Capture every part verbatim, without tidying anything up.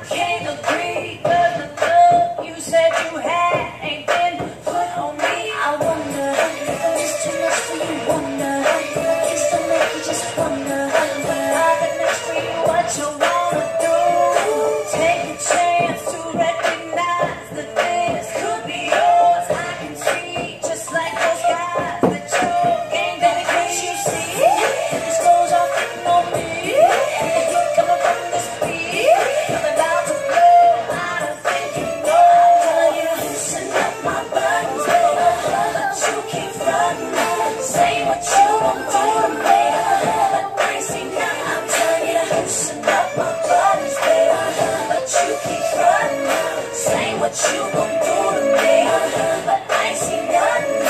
can't agree, 'cause the love you said you had ain't been put on me. I wonder, is too much for you, wonder, kiss don't make you just wonder, when I can next for you, what you wanna do. Take a chance to recognize that this could be yours. I can see, just like those guys, that your game, baby, can't you see? This goes off on me. The heat coming from this beat, I'm about to blow. I don't think you know. I'm telling you, loosen up my buttons, baby, but you keep frontin'. Say what you gon' do to me, but I ain't seen nothing. I'm telling you, loosen up my buttons, baby, but you keep frontin'. Say what you gon' do to me, but I ain't seen nothing.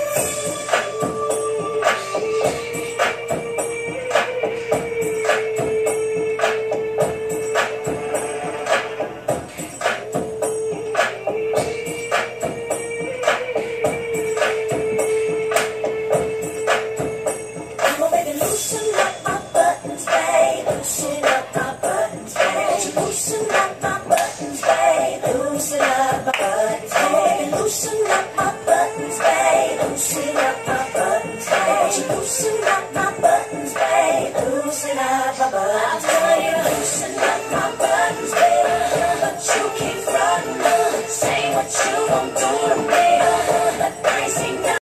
Come on, baby, loosen up my buttons, babe. Loosen up my buttons, babe. Loosen up my buttons, babe. Loosen up my buttons, babe. Come on, baby, loosen up my buttons, babe. Loosen up my buttons, babe. Loosen up my buttons, babe. Loosen up my buttons. I'm telling you, loosen up.